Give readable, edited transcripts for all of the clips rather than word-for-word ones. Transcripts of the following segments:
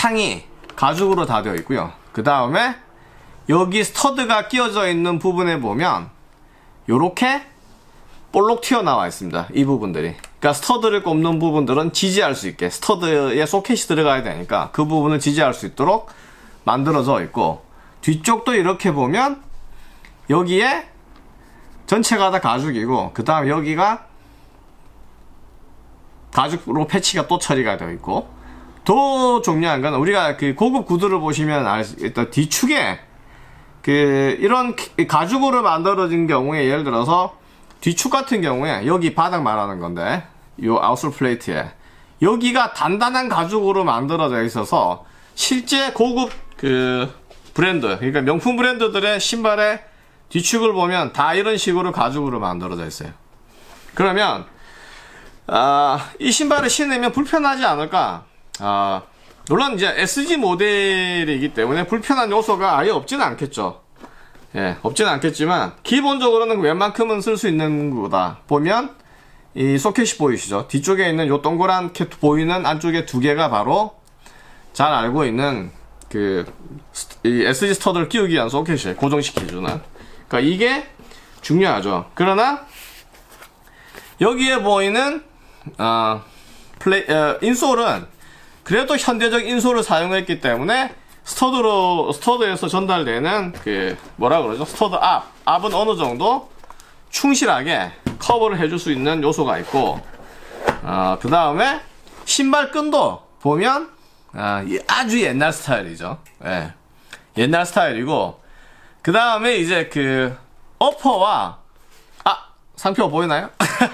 창이 가죽으로 다 되어 있고요. 그 다음에 여기 스터드가 끼워져 있는 부분에 보면 요렇게 볼록 튀어나와 있습니다. 이 부분들이. 그러니까 스터드를 꼽는 부분들은 지지할 수 있게, 스터드에 소켓이 들어가야 되니까 그 부분을 지지할 수 있도록 만들어져 있고, 뒤쪽도 이렇게 보면 여기에 전체가 다 가죽이고, 그 다음 여기가 가죽으로 패치가 또 처리가 되어 있고, 더 중요한 건 우리가 그 고급 구두를 보시면 일단 뒤축에 이런 가죽으로 만들어진 경우에, 예를 들어서 뒤축 같은 경우에 여기 바닥 말하는 건데, 요 아웃솔 플레이트에 여기가 단단한 가죽으로 만들어져 있어서 실제 고급 브랜드, 그러니까 명품 브랜드들의 신발의 뒤축을 보면 다 이런 식으로 가죽으로 만들어져 있어요. 그러면 이 신발을 신으면 불편하지 않을까? 물론 이제 SG 모델이기 때문에 불편한 요소가 아예 없지는 않겠죠. 예, 없지는 않겠지만 기본적으로는 웬만큼은 쓸 수 있는 거다. 보면 이 소켓이 보이시죠? 뒤쪽에 있는 요 동그란 보이는 안쪽에 두 개가 바로 잘 알고 있는 이 SG 스터드를 끼우기 위한 소켓이에요. 고정시켜주는. 그러니까 이게 중요하죠. 그러나 여기에 보이는 인솔은 그래도 현대적 인솔을 사용했기 때문에 스터드에서 전달되는 뭐라 그러죠? 스터드 앞은 어느 정도 충실하게 커버를 해줄 수 있는 요소가 있고, 그 다음에 신발끈도 보면 아주 옛날 스타일이죠. 예. 옛날 스타일이고, 그 다음에 이제 어퍼와 상표 보이나요?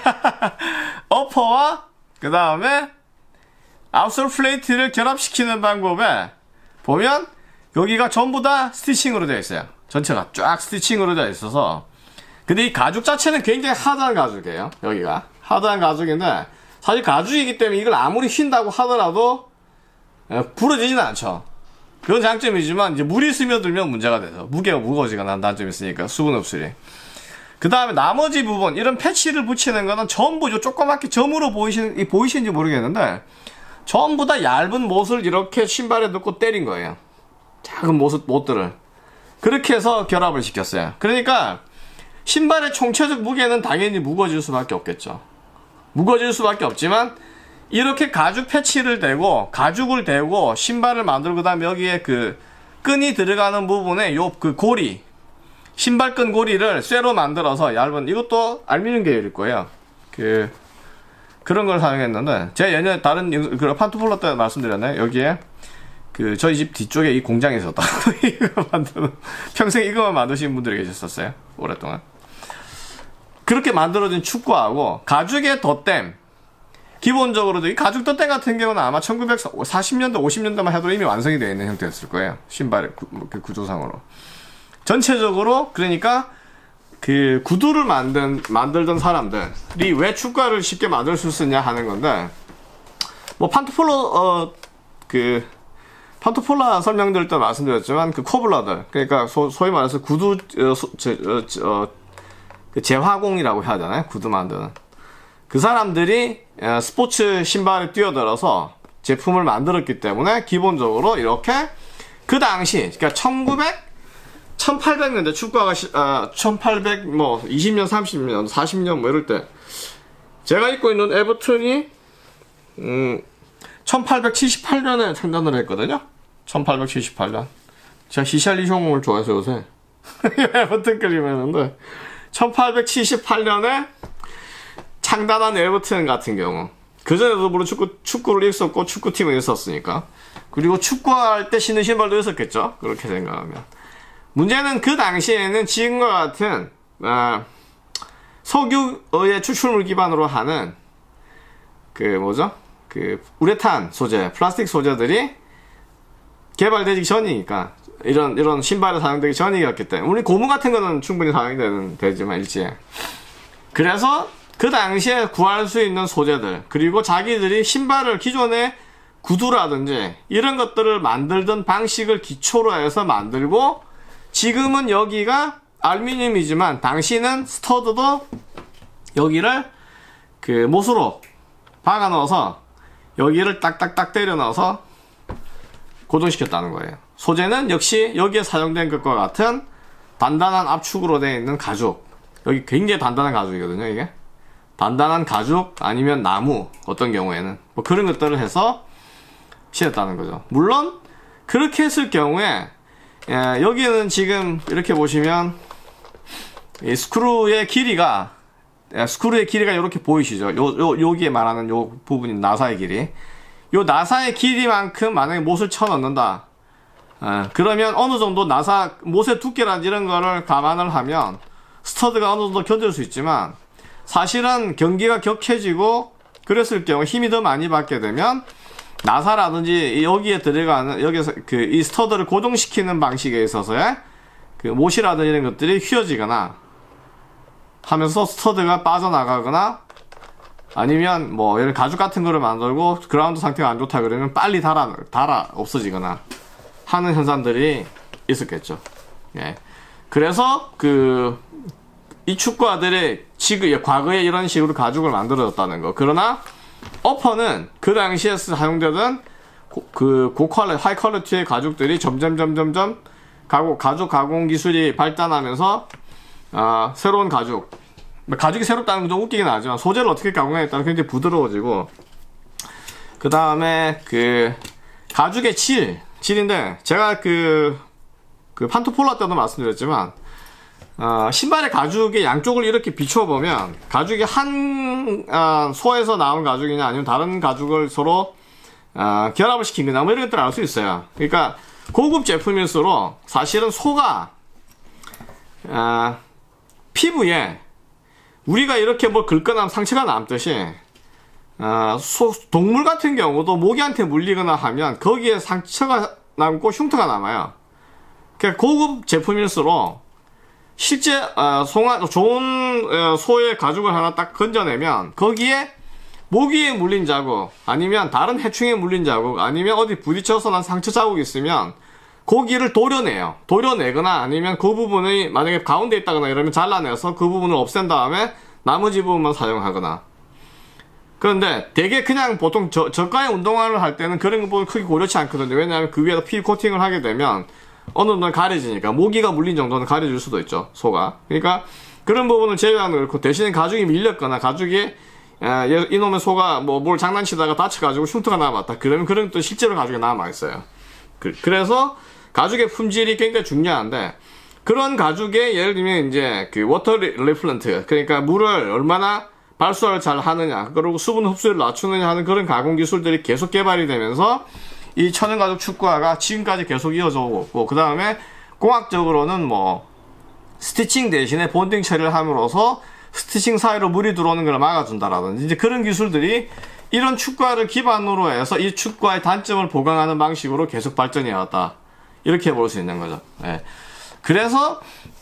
어퍼와 그 다음에 아웃솔 플레이트를 결합시키는 방법에 보면 여기가 전부 다 스티칭으로 되어 있어요. 전체가 쫙 스티칭으로 되어 있어서. 근데 이 가죽 자체는 굉장히 하드한 가죽이에요. 여기가 하드한 가죽인데, 사실 가죽이기 때문에 이걸 아무리 휜다고 하더라도 부러지진 않죠. 그건 장점이지만 이제 물이 스며들면 문제가 돼서 무게가 무거워지거나 하는 단점이 있으니까, 수분 흡수율이. 그 다음에 나머지 부분, 이런 패치를 붙이는 거는 전부 요 조그맣게 점으로 보이시는지 모르겠는데, 전부 다 얇은 못을 이렇게 신발에 넣고 때린 거예요. 작은 못들을. 그렇게 해서 결합을 시켰어요. 그러니까 신발의 총체적 무게는 당연히 무거워질 수밖에 없겠죠. 무거워질 수밖에 없지만, 이렇게 가죽 패치를 대고 가죽을 대고 신발을 만들고, 그 다음에 여기에 끈이 들어가는 부분에 고리, 신발끈 고리를 쇠로 만들어서 얇은, 이것도 알루미늄 계열일 거예요. 그런 걸 사용했는데, 제가 예전에 다른 판토폴라 때 말씀드렸나요? 여기에 저희 집 뒤쪽에 이 공장이 있었다고. 이거 평생 이거만 만드신 분들이 계셨었어요. 오랫동안. 그렇게 만들어진 축구하고 가죽의 덧댐, 기본적으로도 이 가죽 덧댐 같은 경우는 아마 1940년대 50년대만 해도 이미 완성이 되어 있는 형태였을 거예요. 신발의 구조상으로. 전체적으로, 그러니까 구두를 만들던 사람들이 왜 축구화를 쉽게 만들 수 있었냐 하는 건데, 뭐 판토폴라 설명드릴 때 말씀드렸지만, 코블러들, 그러니까 소위 말해서 구두 재화공이라고 해야 되나요? 구두 만드는 그 사람들이 스포츠 신발에 뛰어들어서 제품을 만들었기 때문에, 기본적으로 이렇게 그 당시, 그러니까 1800년대 축구화가 1800 20년, 30년, 40년 뭐 이럴 때, 제가 입고 있는 에버튼이 1878년에 창단을 했거든요. 1878년. 제가 히샬리숑을 좋아해서 요새 에버튼 그림했는데, 1878년에 창단한 에버튼 같은 경우, 그전에도 물론 축구를 있었고 축구팀은 있었으니까, 그리고 축구할 때 신는 신발도 있었겠죠. 그렇게 생각하면. 문제는 그 당시에는 지금과 같은 석유의 추출물 기반으로 하는 우레탄 소재, 플라스틱 소재들이 개발되기 전이니까, 이런 신발에 사용되기 전이었기 때문에, 우리 고무 같은 거는 충분히 사용이 되지만 일제에. 그래서 그 당시에 구할 수 있는 소재들, 그리고 자기들이 신발을, 기존의 구두라든지 이런 것들을 만들던 방식을 기초로 해서 만들고, 지금은 여기가 알루미늄이지만 당시는 스터드도 여기를 못으로 박아 넣어서 여기를 딱딱딱 때려 넣어서 고정시켰다는 거예요. 소재는 역시 여기에 사용된 것과 같은 단단한 압축으로 되어 있는 가죽. 여기 굉장히 단단한 가죽이거든요, 이게. 단단한 가죽 아니면 나무, 어떤 경우에는 뭐 그런 것들을 해서 실었다는 거죠. 물론 그렇게 했을 경우에 여기는 지금 이렇게 보시면 이 스크루의 길이가 이렇게 보이시죠? 여기에 말하는 요 부분이 나사의 길이. 요 나사의 길이만큼 만약에 못을 쳐 넣는다. 그러면 어느 정도 나사 못의 두께라든지 이런 거를 감안을 하면 스터드가 어느 정도 견딜 수 있지만, 사실은 경기가 격해지고 그랬을 경우 힘이 더 많이 받게 되면 나사라든지 여기에 들어가는, 여기서 이 스터드를 고정시키는 방식에 있어서의 못이라든지 이런 것들이 휘어지거나 하면서 스터드가 빠져나가거나, 아니면 뭐 이런 가죽 같은 거를 만들고 그라운드 상태가 안 좋다 그러면 빨리 달아 없어지거나 하는 현상들이 있었겠죠. 예. 그래서 이 축구화들이 지금 과거에 이런 식으로 가죽을 만들어졌다는 거. 그러나 어퍼는 그 당시에 사용되던 하이 퀄리티의 가죽들이 점점 가죽 가공 기술이 발달하면서 새로운 가죽이 새롭다는 건 좀 웃기긴 하지만, 소재를 어떻게 가공하냐에 따라 굉장히 부드러워지고, 그 다음에 가죽의 질인데, 제가 판토폴라 때도 말씀드렸지만, 신발의 가죽의 양쪽을 이렇게 비춰보면 가죽이 한 소에서 나온 가죽이냐 아니면 다른 가죽을 서로 결합을 시킨 거냐 뭐 이런 것들을 알 수 있어요. 그러니까 고급 제품일수록 사실은 소가 피부에 우리가 이렇게 뭐 긁거나 상처가 남듯이 동물 같은 경우도 모기한테 물리거나 하면 거기에 상처가 남고 흉터가 남아요. 그러니까 고급 제품일수록 실제 좋은 소의 가죽을 하나 딱 건져내면 거기에 모기에 물린 자국, 아니면 다른 해충에 물린 자국, 아니면 어디 부딪혀서 난 상처 자국이 있으면 고기를 도려내거나, 아니면 그 부분이 만약에 가운데 있다거나 이러면 잘라내서 그 부분을 없앤 다음에 나머지 부분만 사용하거나. 그런데 되게 그냥 보통 저가의 운동화를 할 때는 그런 부분 크게 고려치 않거든요. 왜냐하면 그 위에다 피부 코팅을 하게 되면 어느 정도는 가려지니까, 모기가 물린 정도는 가려줄 수도 있죠, 소가. 그러니까 그런 부분을 제외하는 거고, 대신에 가죽이 밀렸거나 가죽이 이놈의 소가 뭘 장난치다가 다쳐가지고 흉터가 남았다 그러면 그런 또 실제로 가죽이 남아있어요. 그래서 가죽의 품질이 굉장히 중요한데, 그런 가죽에 예를 들면 이제 워터 리플런트, 그러니까 물을 얼마나 발수를 잘 하느냐, 그리고 수분 흡수를 낮추느냐 하는 그런 가공 기술들이 계속 개발이 되면서 이 천연가죽 축구화가 지금까지 계속 이어져 오고, 그 다음에 공학적으로는 스티칭 대신에 본딩 처리를 함으로써 스티칭 사이로 물이 들어오는 걸 막아준다라든지, 이제 그런 기술들이 이런 축구화를 기반으로 해서 이 축구화의 단점을 보강하는 방식으로 계속 발전해 왔다, 이렇게 볼 수 있는 거죠. 예. 그래서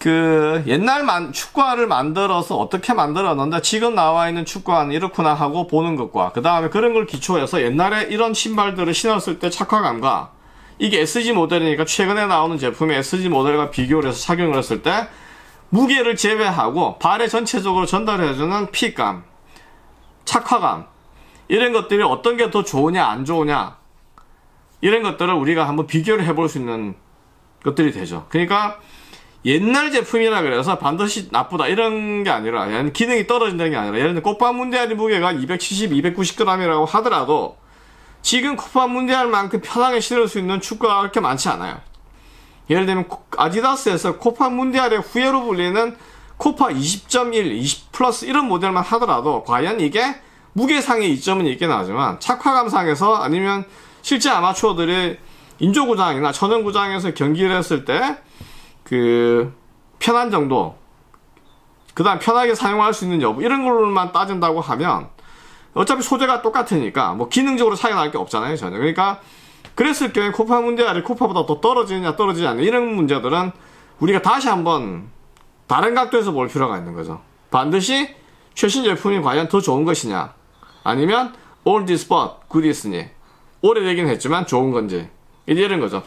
옛날 축구화를 만들어서 어떻게 만들었는데 지금 나와 있는 축구화는 이렇구나 하고 보는 것과, 그 다음에 그런 걸 기초해서 옛날에 이런 신발들을 신었을 때 착화감과, 이게 SG 모델이니까 최근에 나오는 제품의 SG 모델과 비교를 해서 착용을 했을 때 무게를 제외하고 발에 전체적으로 전달해주는 핏감, 착화감, 이런 것들이 어떤 게 더 좋으냐 안 좋으냐, 이런 것들을 우리가 한번 비교를 해볼 수 있는 것들이 되죠. 그러니까 옛날 제품이라 그래서 반드시 나쁘다 이런 게 아니라, 기능이 떨어진다는 게 아니라, 예를 들면 코파 문디알의 무게가 270, 290g이라고 하더라도 지금 코파 문디알만큼 편하게 신을 수 있는 축구가 그렇게 많지 않아요. 예를 들면 아디다스에서 코파 문디알의 후예로 불리는 코파 20.1, 20 플러스 이런 모델만 하더라도 과연 이게 무게상의 이점은 있긴 하지만 착화감상에서, 아니면 실제 아마추어들이 인조구장이나 천연구장에서 경기를 했을 때 편한 정도, 그 다음 편하게 사용할 수 있는 여부, 이런 걸로만 따진다고 하면 어차피 소재가 똑같으니까 기능적으로 차이가 날 게 없잖아요, 전혀. 그러니까 그랬을 경우에 코파 문디알이 코파보다 더 떨어지느냐 떨어지지 않느냐, 이런 문제들은 우리가 다시 한번 다른 각도에서 볼 필요가 있는 거죠. 반드시 최신 제품이 과연 더 좋은 것이냐, 아니면 old is but good is니, 오래되긴 했지만 좋은 건지, 이런 거죠.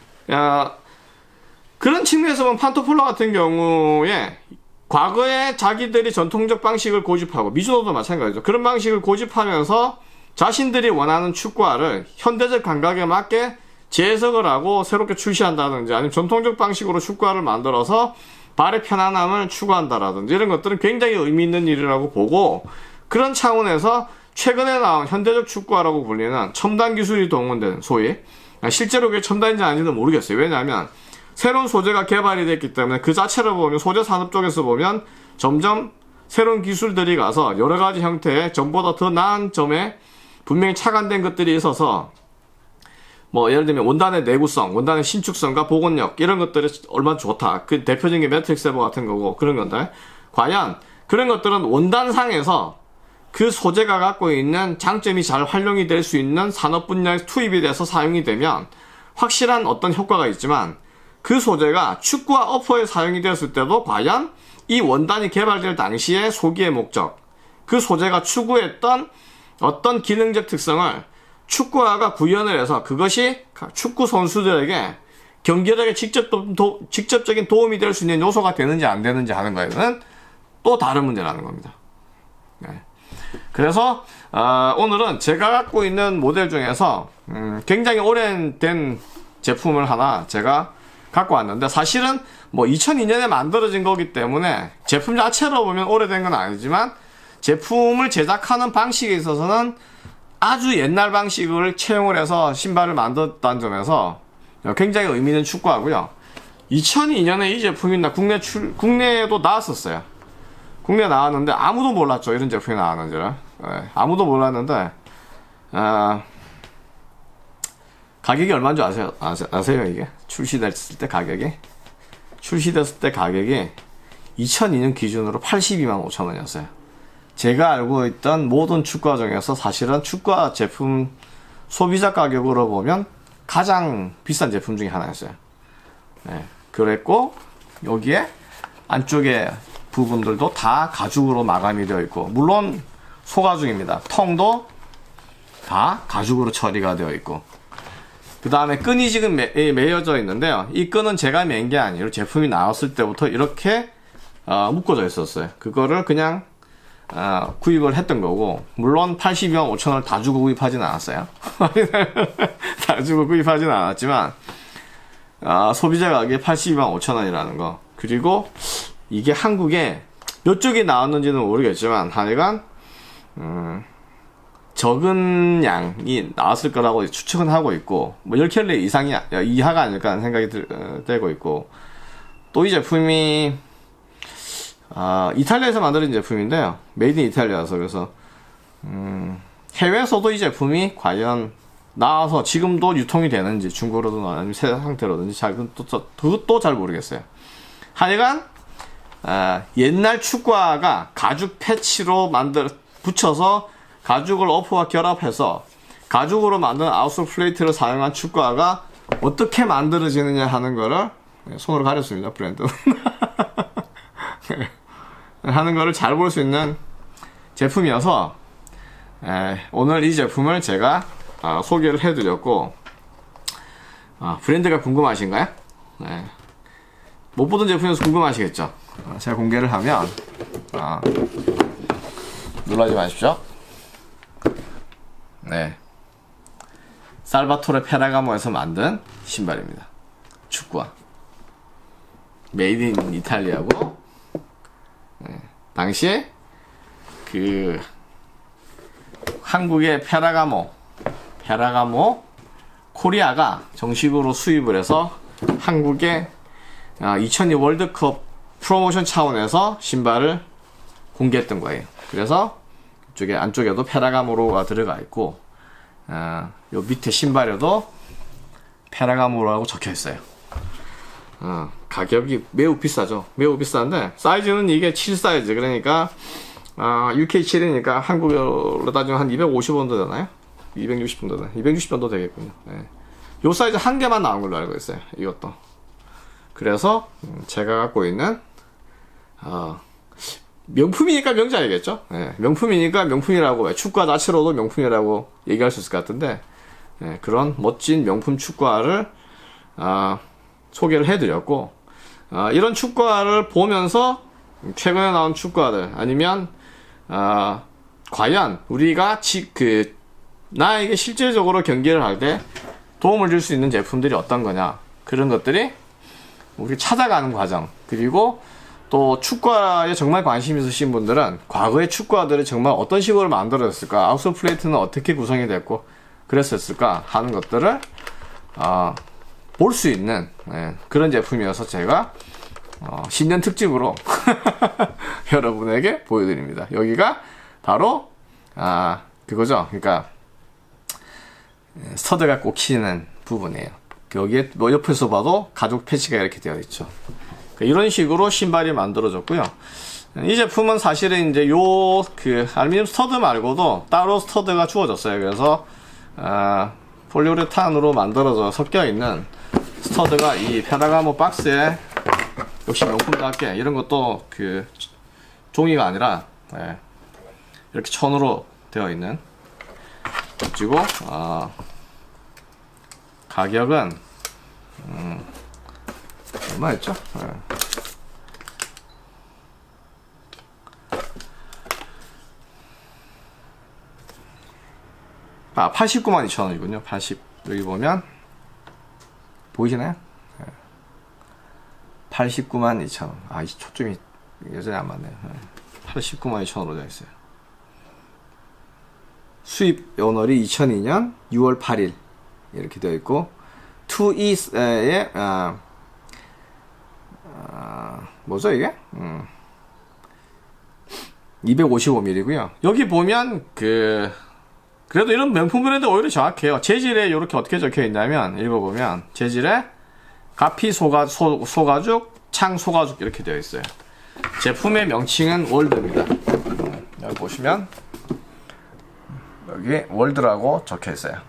그런 측면에서 보면 판토폴라 같은 경우에 과거에 자기들이 전통적 방식을 고집하고, 미즈노도 마찬가지죠. 그런 방식을 고집하면서 자신들이 원하는 축구화를 현대적 감각에 맞게 재해석을 하고 새롭게 출시한다든지 아니면 전통적 방식으로 축구화를 만들어서 발의 편안함을 추구한다라든지 이런 것들은 굉장히 의미 있는 일이라고 보고, 그런 차원에서 최근에 나온 현대적 축구화라고 불리는 첨단 기술이 동원된, 소위 실제로 그게 첨단인지 아닌지는 모르겠어요. 왜냐하면 새로운 소재가 개발이 됐기 때문에 그 자체를 보면, 소재 산업 쪽에서 보면 점점 새로운 기술들이 가서 여러 가지 형태의 전보다 더 나은 점에 분명히 착안된 것들이 있어서, 뭐 예를 들면 원단의 내구성, 원단의 신축성과 복원력 이런 것들이 얼마나 좋다. 그 대표적인 게 매트릭스 세버 같은 거고 그런 건데, 과연 그런 것들은 원단상에서 그 소재가 갖고 있는 장점이 잘 활용이 될 수 있는 산업 분야에 투입이 돼서 사용이 되면 확실한 어떤 효과가 있지만, 그 소재가 축구화 어퍼에 사용이 되었을 때도 과연 이 원단이 개발될 당시의 소기의 목적, 그 소재가 추구했던 어떤 기능적 특성을 축구화가 구현을 해서 그것이 축구 선수들에게 경기력에 직접적인 도움이 될 수 있는 요소가 되는지 안 되는지 하는 거에는 또 다른 문제라는 겁니다. 네. 그래서 오늘은 제가 갖고 있는 모델 중에서 굉장히 오래된 제품을 하나 제가 갖고 왔는데, 사실은 뭐 2002년에 만들어진 거기 때문에 제품 자체로 보면 오래된 건 아니지만 제품을 제작하는 방식에 있어서는 아주 옛날 방식을 채용을 해서 신발을 만들었다는 점에서 굉장히 의미 있는 축구하고요. 2002년에 이 제품이 국내에도 나왔었어요. 국내에 나왔는데 아무도 몰랐죠, 이런 제품이 나왔는지를. 네, 아무도 몰랐는데 가격이 얼마인 줄 아세요 이게? 출시됐을 때 가격이 2002년 기준으로 82만 5천 원이었어요. 제가 알고 있던 모든 축구화 중에서 사실은 축구화 제품 소비자 가격으로 보면 가장 비싼 제품 중에 하나였어요. 네, 그랬고 여기에 안쪽에 부분들도 다 가죽으로 마감이 되어 있고, 물론 소가죽입니다. 텅도 다 가죽으로 처리가 되어 있고, 그 다음에 끈이 지금 매여져 있는데요. 이 끈은 제가 맨 게 아니라 제품이 나왔을 때부터 이렇게 묶어져 있었어요. 그거를 그냥 구입을 했던 거고, 물론 82만 5천 원을 다 주고 구입하진 않았어요. 다 주고 구입하진 않았지만 소비자 가격이 82만 5천 원이라는 거. 그리고 이게 한국에 몇 쪽이 나왔는지는 모르겠지만 하여간 적은 양이 나왔을 거라고 추측은 하고 있고, 뭐 10켤레 이하가 아닐까 하는 생각이 되고 있고, 또 이 제품이 이탈리아에서 만들어진 제품인데요. 메이드 인 이탈리아여서, 그래서 해외에서도 이 제품이 과연 나와서 지금도 유통이 되는지, 중고로든 아니면 새 상태로든지 그것도 잘 모르겠어요. 하여간 옛날 축구화가 가죽 패치로 붙여서 가죽을 어퍼와 결합해서 가죽으로 만든 아웃솔 플레이트를 사용한 축구화가 어떻게 만들어지느냐 하는 거를, 손으로 가렸습니다, 브랜드 하는 거를 잘 볼 수 있는 제품이어서 오늘 이 제품을 제가 소개를 해드렸고, 브랜드가 궁금하신가요? 못 보던 제품이어서 궁금하시겠죠? 제가 공개를 하면 놀라지 마십시오. 네, 살바토레 페라가모에서 만든 신발입니다. 축구화 메이드 인 이탈리아고, 당시에 그 한국의 페라가모 코리아가 정식으로 수입을 해서 한국의 2002 월드컵 프로모션 차원에서 신발을 공개했던 거예요. 그래서 이쪽에 안쪽에도 페라가모로가 들어가 있고, 요 밑에 신발에도 페라가모로라고 적혀 있어요. 가격이 매우 비싸죠. 매우 비싼데, 사이즈는 이게 7 사이즈, 그러니까 UK7이니까 한국으로 따지면 한 250원도 되나요? 260원도 되나요? 260원도 되겠군요. 네. 요 사이즈 한 개만 나온 걸로 알고 있어요, 이것도. 그래서 제가 갖고 있는 명품이니까 명작이겠죠. 네, 명품이니까 명품이라고, 축구화 자체로도 명품이라고 얘기할 수 있을 것 같은데, 그런 멋진 명품 축구화를 소개를 해드렸고, 이런 축구화를 보면서 최근에 나온 축구화들, 아니면 과연 우리가 나에게 실질적으로 경기를 할 때 도움을 줄 수 있는 제품들이 어떤 거냐, 그런 것들이 우리 찾아가는 과정, 그리고 또 축구화에 정말 관심 있으신 분들은 과거의 축구화들이 정말 어떤 식으로 만들어졌을까, 아웃솔 플레이트는 어떻게 구성이 됐고 그랬었을까 하는 것들을 볼 수 있는 그런 제품이어서 제가 신년 특집으로 여러분에게 보여드립니다. 여기가 바로 그거죠. 그러니까 스터드가 꽂히는 부분이에요. 여기에 뭐 옆에서 봐도 가죽 패치가 이렇게 되어 있죠. 이런 식으로 신발이 만들어졌고요. 이 제품은 사실은 이제 알루미늄 스터드 말고도 따로 스터드가 주어졌어요. 그래서 폴리우레탄으로 만들어져 섞여 있는 스터드가 이 페라가모 박스에 역시 명품답게, 이런 것도 그 종이가 아니라 이렇게 천으로 되어 있는, 그리고 가격은 얼마였죠? 892,000원이군요. 여기 보면 보이시나요? 892,000원. 이 초점이 여전히 안 맞네요. 892,000원으로 되어 있어요. 수입 오늘이 2002년 6월 8일 이렇게 되어 있고, 2E의 뭐죠 이게? 255mm고요. 여기 보면 그래도 이런 명품 브랜드 오히려 정확해요. 재질에 이렇게 어떻게 적혀 있냐면, 읽어보면 재질에 가피 소가죽, 창 소가죽 이렇게 되어 있어요. 제품의 명칭은 월드입니다. 여기 보시면 여기 월드라고 적혀 있어요.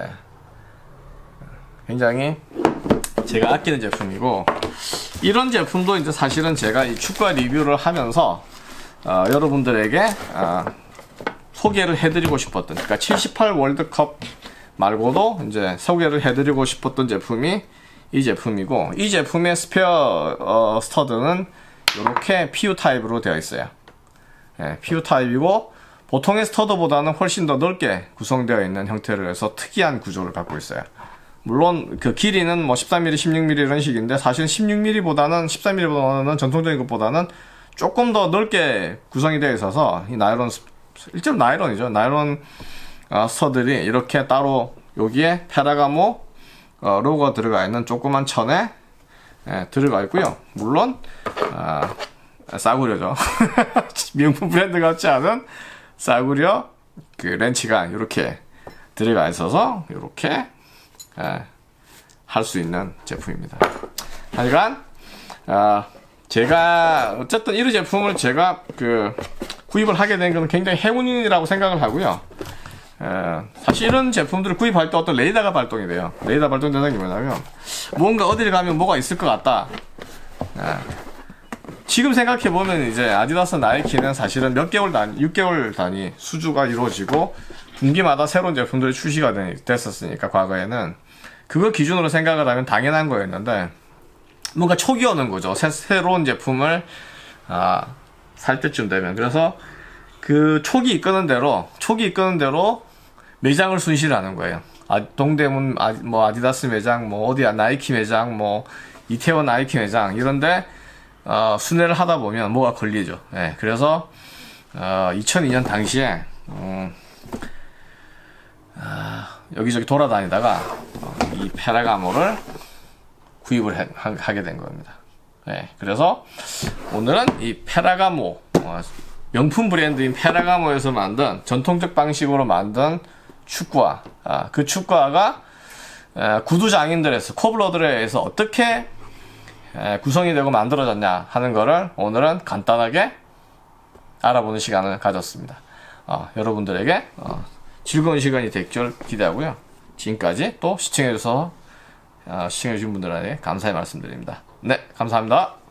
굉장히 제가 아끼는 제품이고, 이런 제품도 이제 사실은 제가 이 축구화 리뷰를 하면서 여러분들에게 소개를 해드리고 싶었던, 그러니까 78 월드컵 말고도 이제 소개를 해드리고 싶었던 제품이 이 제품이고, 이 제품의 스페어 스터드는 이렇게 PU 타입으로 되어 있어요. PU 타입이고, 보통의 스터드보다는 훨씬 더 넓게 구성되어 있는 형태를 해서 특이한 구조를 갖고 있어요. 물론 그 길이는 뭐 13mm, 16mm 이런 식인데, 사실 16mm보다는 13mm보다는 전통적인 것보다는 조금 더 넓게 구성이 되어 있어서, 이 나일론, 일점 나일론이죠. 나일론 스터들이 이렇게 따로 여기에 페라가모 로고가 들어가 있는 조그만 천에 들어가 있고요. 물론 싸구려죠. 명품 브랜드 같지 않은 싸구려 그 렌치가 이렇게 들어가 있어서 이렇게 할 수 있는 제품입니다. 하여간 제가 어쨌든 이런 제품을 제가 구입을 하게 된 건 굉장히 행운이라고 생각을 하고요. 사실 이런 제품들을 구입할 때 어떤 레이더가 발동이 돼요. 레이더 발동되는 게 뭐냐면, 뭔가 어디를 가면 뭐가 있을 것 같다. 지금 생각해보면 이제 아디다스, 나이키는 사실은 몇 개월 단위, 6개월 단위 수주가 이루어지고 분기마다 새로운 제품들이 출시가 됐었으니까, 과거에는 그걸 기준으로 생각을 하면 당연한 거였는데, 뭔가 촉이 오는 거죠. 새로운 제품을 살 때쯤 되면. 그래서 그 촉이 이끄는 대로 매장을 순시를 하는 거예요. 동대문 뭐 아디다스 매장, 뭐 어디 나이키 매장, 뭐 이태원 나이키 매장 이런데 순회를 하다 보면 뭐가 걸리죠. 그래서 2002년 당시에 여기저기 돌아다니다가 이 페라가모를 구입을 하게 된 겁니다. 그래서 오늘은 이 페라가모, 명품 브랜드인 페라가모에서 만든 전통적 방식으로 만든 축구화, 그 축구화가 구두 장인들에서, 코블러들에서 어떻게 구성이 되고 만들어졌냐 하는 거를 오늘은 간단하게 알아보는 시간을 가졌습니다. 여러분들에게 즐거운 시간이 될 줄 기대하고요. 지금까지 또 시청해주신 분들에게 감사의 말씀드립니다. 네, 감사합니다.